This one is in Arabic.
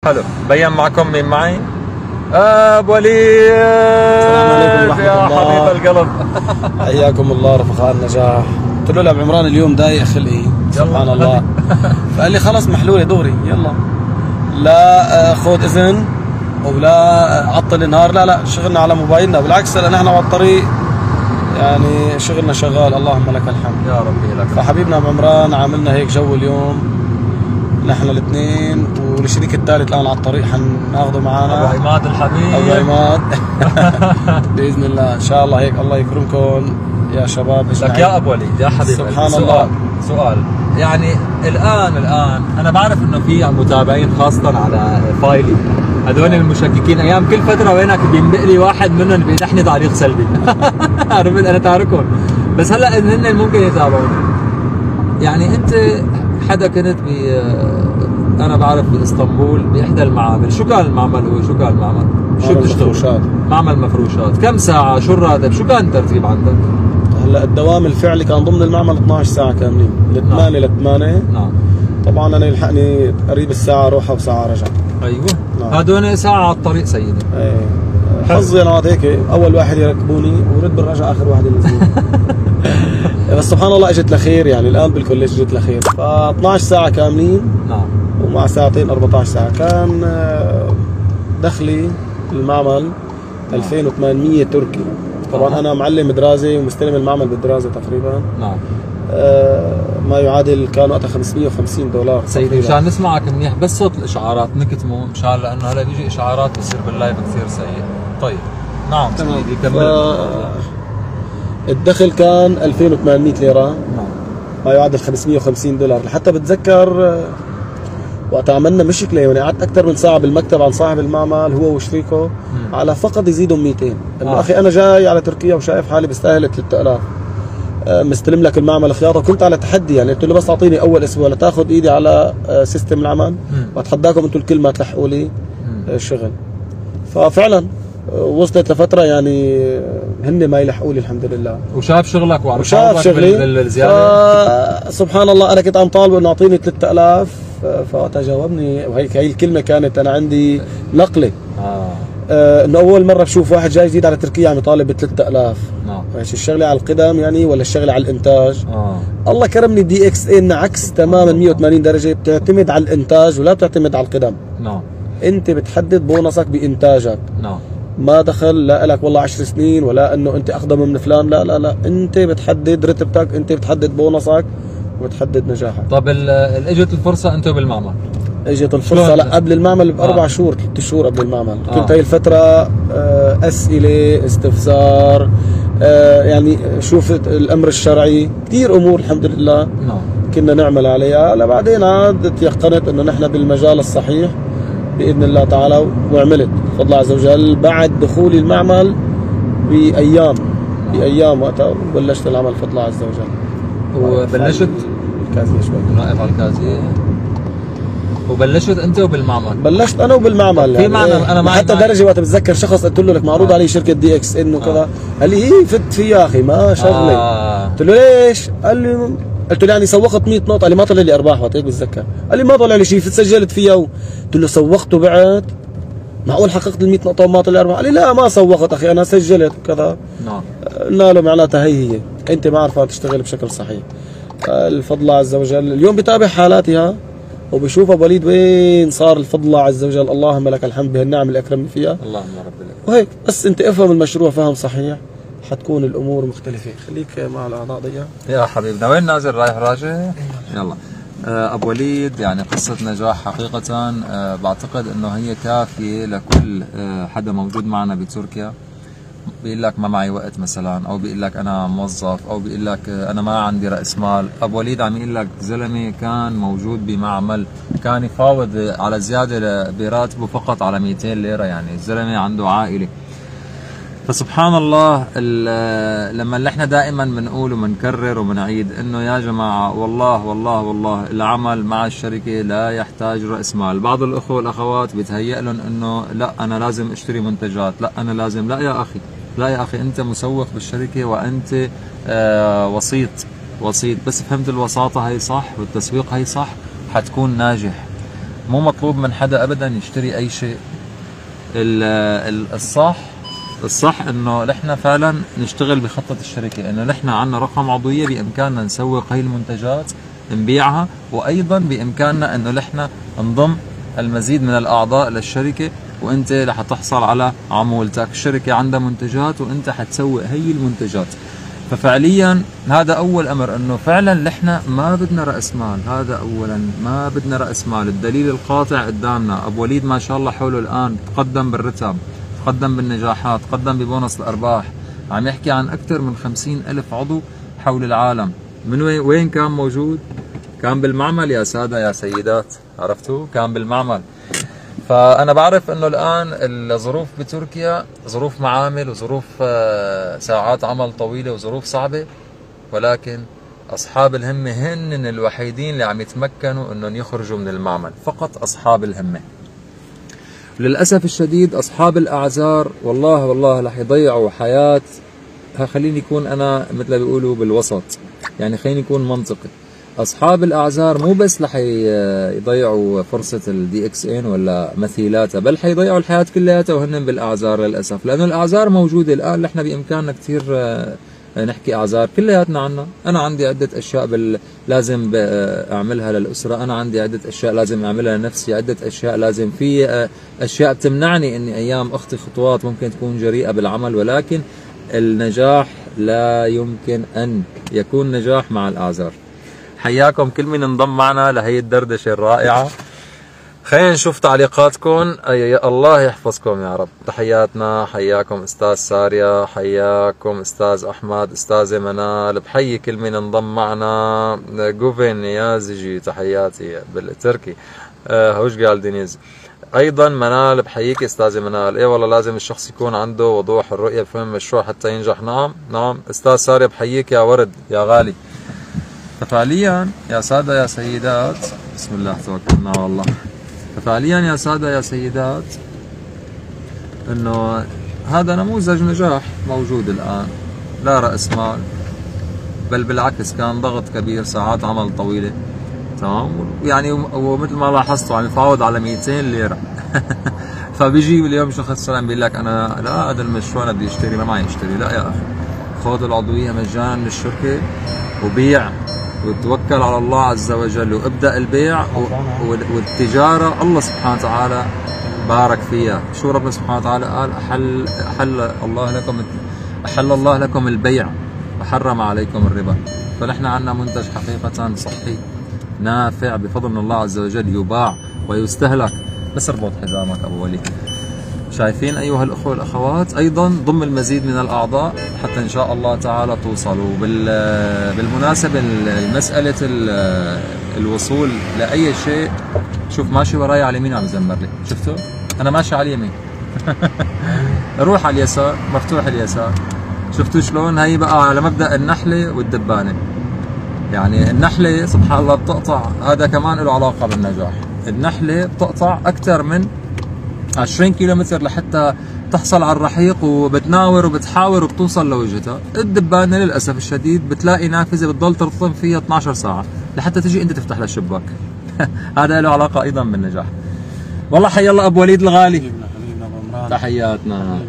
حلو. بين معكم مين معي؟ ابو وليد. السلام عليكم ورحمة يا الله. حبيب القلب. حياكم الله رفقاء النجاح. قلت له لأبو عمران اليوم ضايق خلقي سبحان الله. فقال لي خلص محلوله دغري يلا، لا خذ اذن ولا عطل النهار، لا شغلنا على موبايلنا، بالعكس لان احنا على الطريق يعني شغلنا شغال اللهم لك الحمد يا ربي لك. فحبيبنا ابو عمران عاملنا هيك جو اليوم نحن الاثنين، والشريك الثالث الان على الطريق حناخذه معنا ابو عماد الحبيب. ابو عماد باذن الله ان شاء الله. هيك الله يكرمكم يا شباب. لك يا ابو وليد يا حبيبي، سبحان الله. سؤال يعني الان انا بعرف انه في متابعين خاصه على فايلي هذول المشككين، ايام كل فتره وينك بينبق لي واحد منهم بيدحني تعليق سلبي. عرفت انا تاركهم، بس هلا هن ممكن يتابعوني. يعني انت حدا كنت انا بعرف باسطنبول باحدى المعامل، شو كان المعمل هو؟ شو كان المعمل؟ شو بتشتغل؟ معمل مفروشات. كم ساعة؟ شو الراتب؟ شو كان الترتيب عندك؟ هلا الدوام الفعلي كان ضمن المعمل 12 ساعة كاملين، من 8 ل 8. نعم. طبعا انا يلحقني قريب الساعة روحة وساعة رجع. ايوه. نعم. هدول ساعة على الطريق سيدي. ايه حظي انا هيك اول واحد يركبوني ورد بالرجع اخر واحد ينزلوني. بس سبحان الله اجت لخير، يعني الان بالكوليج اجت لخير. ف 12 ساعة كاملين. نعم. ومع ساعتين 14 ساعة. كان دخلي المعمل 2800 تركي. طبعا انا معلم دراسة ومستلم المعمل بالدراسة تقريبا. نعم. ما يعادل كان وقتها $550 سيدي. مشان نسمعك منيح بس صوت الاشعارات نكتمه مشان، لانه هلا بيجي اشعارات بتصير باللايف كثير سيء. طيب نعم سيدي كمل. الدخل كان 2800 ليرة. نعم. ما يعادل $550. لحتى بتذكر وقت عملنا مشكله، يعني قعدت اكثر من ساعه بالمكتب عن صاحب المعمل هو وشريكه على فقط يزيدهم 200. انه اخي انا جاي على تركيا وشايف حالي بستاهل 3000، مستلم لك المعمل خياطه. كنت على تحدي، يعني قلت له بس اعطيني اول اسبوع لتاخذ ايدي على سيستم العمل واتحداكم انتم الكل ما تلحقوا لي الشغل. ففعلا وصلت لفتره يعني هن ما يلحقوا لي الحمد لله. وشاف شغلك وشاف شغلي بالزياده. سبحان الله انا كنت عم طالبه انه اعطيني 3000، فوقتها جاوبني وهيك هي الكلمه كانت انا عندي نقله. انه اول مره بشوف واحد جاي جديد على تركيا عم يطالب ب 3000. ماشي الشغله على القدم يعني ولا الشغله على الانتاج؟ الله كرمني دي اكس ان عكس تماما 180 درجه، بتعتمد على الانتاج ولا بتعتمد على القدم. انت بتحدد بونصك بانتاجك. ما دخل لا لك والله 10 سنين ولا انه انت اقدم من فلان، لا لا لا، انت بتحدد رتبتك، انت بتحدد بونصك وبتحدد نجاحك. طب اجت الفرصه انت بالمعمل؟ اجت الفرصه لا قبل المعمل ب4 شهور، 3 شهور قبل المعمل. كنت هي الفتره اسئله استفسار، يعني شوف الامر الشرعي كثير امور الحمد لله كنا نعمل عليها. لبعدين عاد تيقنت انه نحن بالمجال الصحيح باذن الله تعالى، وعملت بفضل الله عز وجل بعد دخولي المعمل بايام وقتها بلشت العمل بفضل الله عز وجل. وبلشت الكازيه شوي نائب على الكازيه. وبلشت انت وبالمعمل؟ بلشت انا وبالمعمل. في معنى انا معي حتى درجه وقت بتذكر شخص قلت له لك معروض علي شركه دي اكس ان وكذا، قال لي هي فت فيها يا اخي ما شغلي. قلت له ليش؟ قال لي قلت له يعني سوقت 100 نقطه. قال لي ما طلع لي ارباح وقت هيك بتذكر. قال لي ما طلع لي شيء، سجلت فيها قلت له سوقت وبعت؟ معقول حققت ال 100 نقطه وما طلع ارباح؟ قال لي لا ما سوقت اخي انا سجلت وكذا. قلنا له معناتها هي انت ما عارفه تشتغل بشكل صحيح. الفضل الله عز وجل اليوم بتابع حالاتها وبشوف ابو وليد وين صار الفضل الله عز وجل، اللهم لك الحمد بهالنعم اللي اكرمني فيها. اللهم رب لك. وهيك بس انت افهم المشروع فهم صحيح حتكون الامور مختلفه. خليك مع الاعضاء ضيق يا حبيبنا. وين نازل رايح راجع؟ يلا. ابو وليد يعني قصه نجاح حقيقه. بعتقد انه هي كافيه لكل حدا موجود معنا بتركيا. بيقول لك ما معي وقت مثلا، او بيقول لك انا موظف، او بيقول لك انا ما عندي راس مال. ابو وليد عم يقول لك زلمه كان موجود بمعمل كان يفاوض على زياده براتبه فقط على 200 ليره، يعني الزلمه عنده عائله. فسبحان الله لما احنا دائما بنقول وبنكرر وبنعيد انه يا جماعه والله والله والله العمل مع الشركه لا يحتاج راس مال. بعض الاخوه والاخوات بيتهيأ لهم انه لا انا لازم اشتري منتجات، لا انا لازم، لا يا اخي، لا يا اخي، انت مسوق بالشركه وانت وسيط بس فهمت الوساطه هي صح والتسويق هي صح حتكون ناجح. مو مطلوب من حدا ابدا يشتري اي شيء. الصح انه نحن فعلا نشتغل بخطة الشركة، انه نحن عندنا رقم عضوية بامكاننا نسوق هي المنتجات نبيعها، وايضا بامكاننا انه نحن نضم المزيد من الاعضاء للشركة، وانت رح تحصل على عمولتك. الشركة عندها منتجات وانت حتسوق هي المنتجات. ففعليا هذا اول امر، انه فعلا نحن ما بدنا راس مال. هذا اولا، ما بدنا راس مال. الدليل القاطع قدامنا، ابو وليد ما شاء الله حوله الان تقدم بالرتب، تقدم بالنجاحات، تقدم ببونص الارباح. عم يحكي عن اكثر من 50,000 عضو حول العالم. من وين كان موجود؟ كان بالمعمل يا ساده يا سيدات، عرفتوا؟ كان بالمعمل. فأنا بعرف إنه الآن الظروف بتركيا ظروف معامل وظروف ساعات عمل طويلة وظروف صعبة، ولكن أصحاب الهمة هن الوحيدين اللي عم يتمكنوا إنهم يخرجوا من المعمل، فقط أصحاب الهمة. للأسف الشديد أصحاب الأعذار والله رح يضيعوا حياة. خليني يكون أنا مثل ما بيقولوا بالوسط، يعني خليني يكون منطقي. أصحاب الأعذار مو بس رح يضيعوا فرصة الدي اكس ان ولا مثيلاتها، بل حيضيعوا الحياة كلياتها وهن بالأعذار للأسف، لأنه الأعذار موجودة الآن. نحن بإمكاننا كثير نحكي أعذار كلياتنا عنا. أنا عندي عدة أشياء لازم أعملها للأسرة، أنا عندي عدة أشياء لازم أعملها لنفسي، عدة أشياء لازم في أشياء بتمنعني إني أيام أخطي خطوات ممكن تكون جريئة بالعمل، ولكن النجاح لا يمكن أن يكون نجاح مع الأعذار. حياكم كل من انضم معنا لهي الدردشة الرائعة. خلينا نشوف تعليقاتكم. الله يحفظكم يا رب. تحياتنا، حياكم استاذ ساريا، حياكم استاذ احمد، استاذة منال، بحيي كل من انضم معنا. جوفين يازجي تحياتي بالتركي. هوش قال دينيز ايضا. منال بحييك استاذة منال. اي والله لازم الشخص يكون عنده وضوح الرؤية بفهم المشروع حتى ينجح. نعم استاذ ساريا بحييك يا ورد يا غالي. ففعليا يا سادة يا سيدات، بسم الله توكلنا على الله. ففعليا يا سادة يا سيدات، انه هذا نموذج نجاح موجود الان. لا رأس مال، بل بالعكس كان ضغط كبير، ساعات عمل طويلة، تمام. يعني ومثل ما لاحظتوا عم يفاوض على 200 ليرة. فبيجي اليوم شخص سلام بيقول لك انا لا، هذا المشروع انا بدي اشتري، ما معي اشتري. لا يا اخي، خذ العضوية مجانا من الشركة وبيع وتوكل على الله عز وجل وابدأ البيع والتجارة. الله سبحانه وتعالى بارك فيها. شو ربنا سبحانه وتعالى قال؟ أحل الله لكم البيع وحرم عليكم الربا. فنحن عندنا منتج حقيقة صحي نافع بفضل من الله عز وجل، يباع ويستهلك. بس اربط حزامك أبو وليد. شايفين أيها الأخوة والأخوات؟ أيضا ضم المزيد من الأعضاء حتى إن شاء الله تعالى توصلوا. بالمناسبة مسألة الوصول لأي شيء، شوف ماشي وراي على اليمين عم يزمر لي، شفتوا؟ أنا ماشي على اليمين. روح على اليسار، مفتوح اليسار. شفتوا شلون؟ هي بقى على مبدأ النحلة والدبانة. يعني النحلة سبحان الله بتقطع، هذا كمان له علاقة بالنجاح. النحلة بتقطع أكثر من 20 كيلومتر لحتى تحصل على الرحيق، وبتناور وبتحاور وبتوصل لوجهتها. الدبانة للأسف الشديد بتلاقي نافذة بتضل ترطم فيها 12 ساعة لحتى تجي أنت تفتح لها الشباك. هذا له علاقة أيضا بالنجاح. والله حي الله أبو وليد الغالي، تحياتنا.